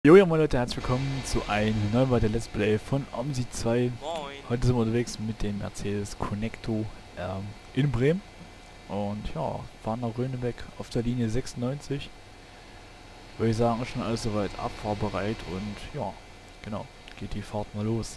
Joja moin Leute, herzlich willkommen zu einem neuen weiteren Let's Play von OMSI 2. Moin. Heute sind wir unterwegs mit dem Mercedes Conecto in Bremen. Und ja, fahren nach Rönebeck auf der Linie 96. Würde ich sagen, ist schon alles soweit abfahrbereit und ja, genau, geht die Fahrt mal los.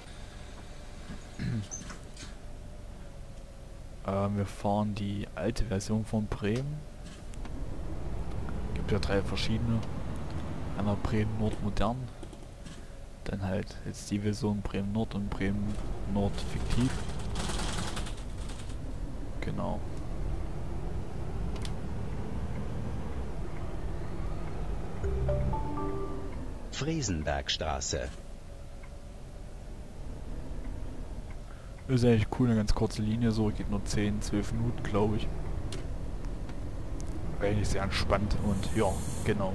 Wir fahren die alte Version von Bremen. Gibt ja 3 verschiedene. Einmal Bremen Nord modern, dann halt jetzt die Version Bremen Nord und Bremen Nord fiktiv. Genau. Friesenbergstraße. Ist eigentlich cool, eine ganz kurze Linie, so geht nur 10-12 Minuten, glaube ich. Eigentlich sehr entspannt und ja, genau.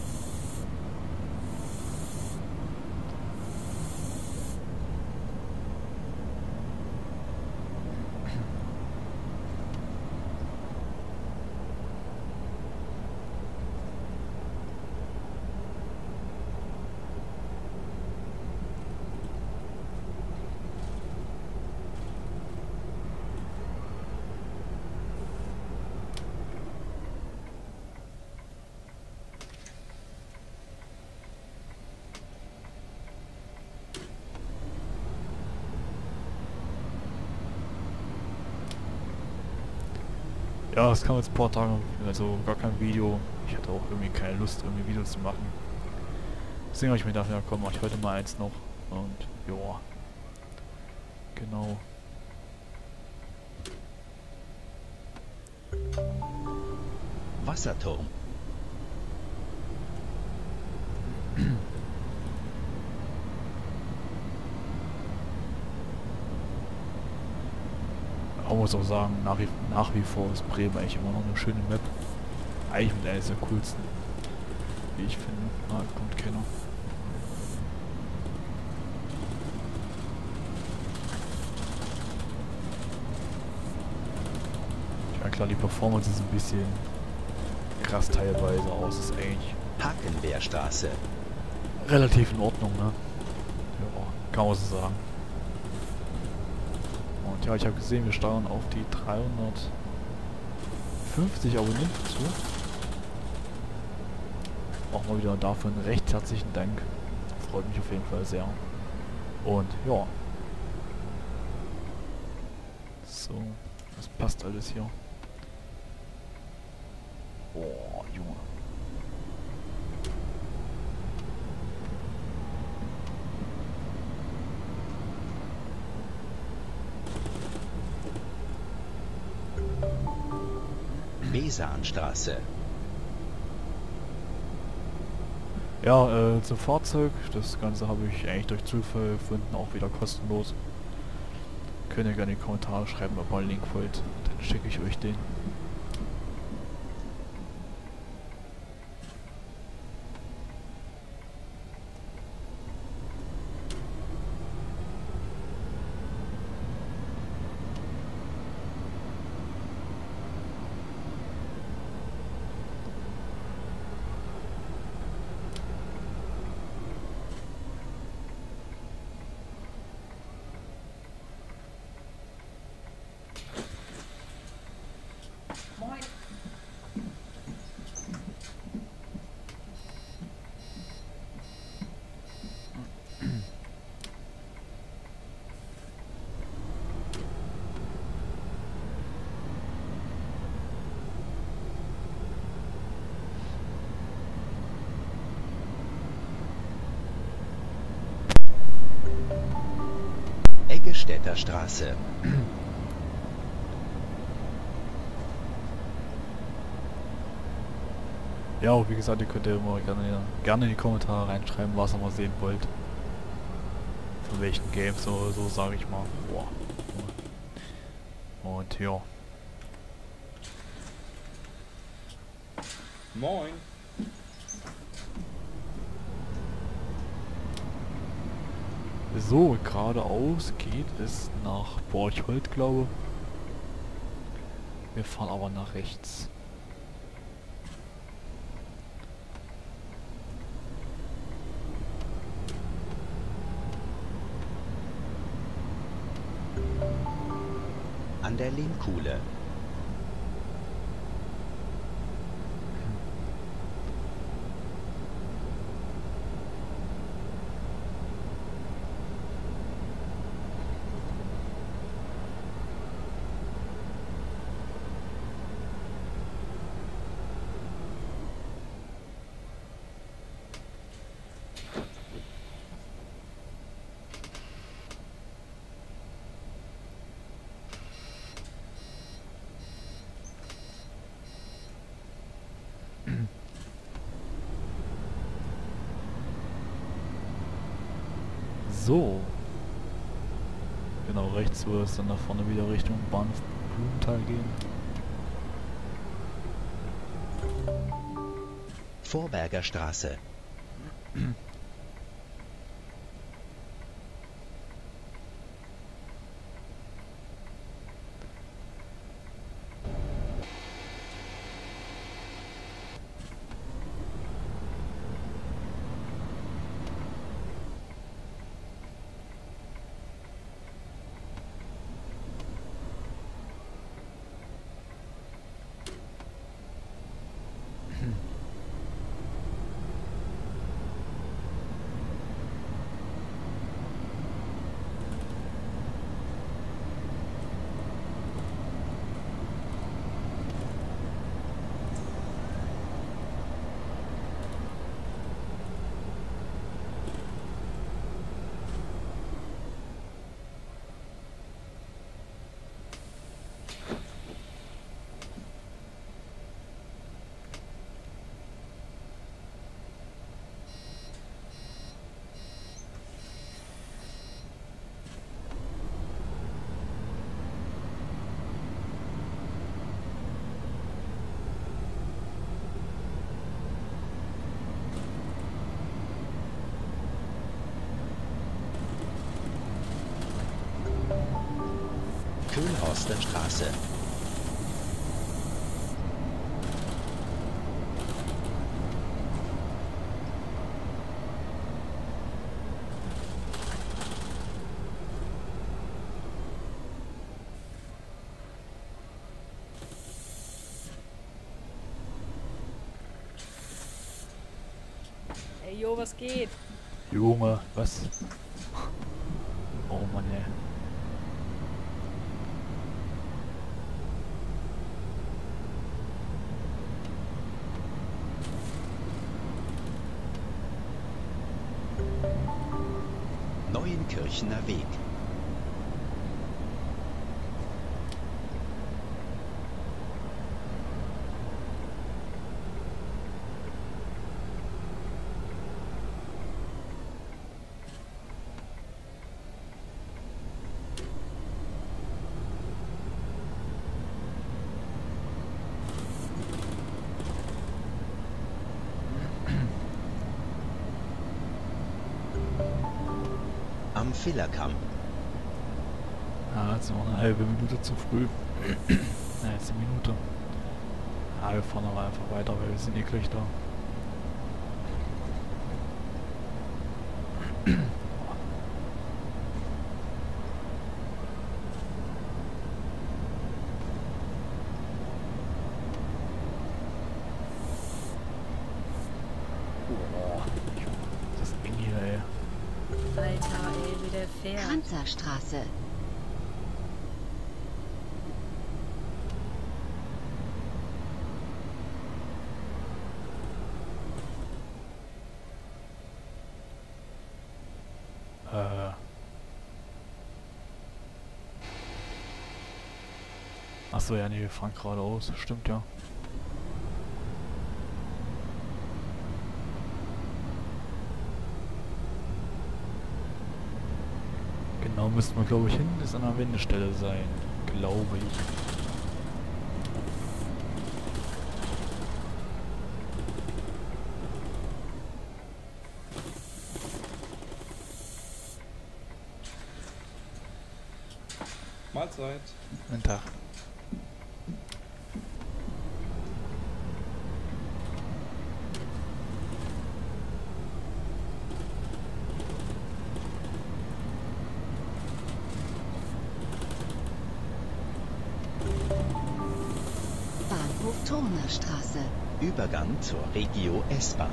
Ja, das kam jetzt ein paar Tage, also gar kein Video. Ich hatte auch irgendwie keine Lust, irgendwie Videos zu machen. Deswegen habe ich mir gedacht, ja komm, mach ich heute mal eins noch. Und ja, genau. Wasserturm. Man muss auch sagen, nach wie vor ist Bremen eigentlich immer noch eine schöne Map. Eigentlich mit einer der coolsten, wie ich finde. Ah, kommt keiner. Ich meine, klar, die Performance ist ein bisschen krass teilweise, aber es ist eigentlich Hakenbeerstraße. relativ in Ordnung, ne? Ja, kann man so sagen. Und ja, ich habe gesehen, wir steuern auf die 350 Abonnenten zu. Auch mal wieder dafür einen recht herzlichen Dank. Freut mich auf jeden Fall sehr. Und ja. So, das passt alles hier. Boah, Junge. Besanstraße. Ja, zum Fahrzeug. Das Ganze habe ich eigentlich durch Zufall gefunden, auch wieder kostenlos. Könnt ihr gerne in die Kommentare schreiben, ob ihr einen Link wollt. Dann schicke ich euch den. Eggestädter Straße. Ja, auch wie gesagt, ihr könnt ja immer gerne in die Kommentare reinschreiben, was ihr mal sehen wollt. Von welchen Games oder so, sage ich mal. Boah. Und ja. Moin. So, geradeaus geht es nach Borchholt, glaube ich. Wir fahren aber nach rechts. der Lehmkuhle. So. Genau, rechts würde es dann nach vorne wieder Richtung Bahnhof Blumenthal gehen. Vorberger Straße. Köhlhorster Straße. Ey, jo, was geht? Junge, was? Oh Mann, ey. Neuenkirchener Weg. Am Villerkamm. Ah, jetzt noch eine halbe Minute zu früh. Na, jetzt eine Minute. Ah, wir fahren aber einfach weiter, weil wir sind eh gleich da. Oh, das ist eng hier, ey. Alter, ey, wie der fährt. Kranzerstraße. Achso, ja, nee, wir fahren geradeaus. Stimmt, ja. Genau, müssten wir, glaube ich, hinten ist an der Wendestelle sein. Glaube ich. Mahlzeit. Guten Tag. Wienerstraße. Übergang zur Regio S-Bahn.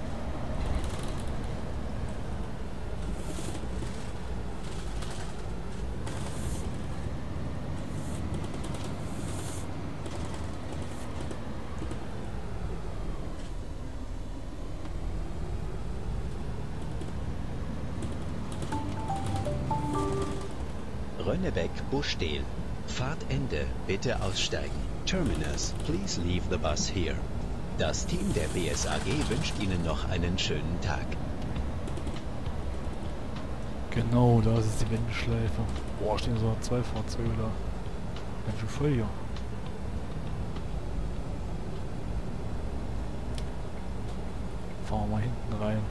Rönnebeck-Buschdel. Fahrtende, bitte aussteigen. Terminus, please leave the bus here. Das Team der BSAG wünscht Ihnen noch einen schönen Tag. Genau, da ist die Wendeschleife. Boah, stehen so 2 Fahrzeuge da. Ganz schön voll hier. Fahren wir mal hinten rein.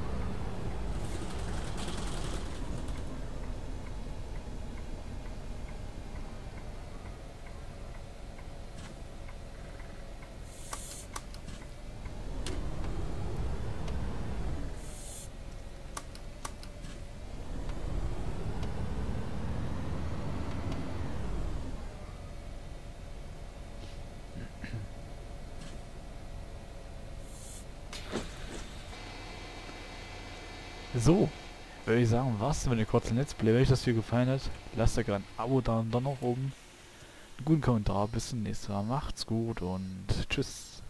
So, würde ich sagen, was mit dem kurzen Let's Play. Wenn euch das hier gefallen hat, lasst da gerne ein Abo da und dann noch oben einen guten Kommentar. Bis zum nächsten Mal. Macht's gut und tschüss.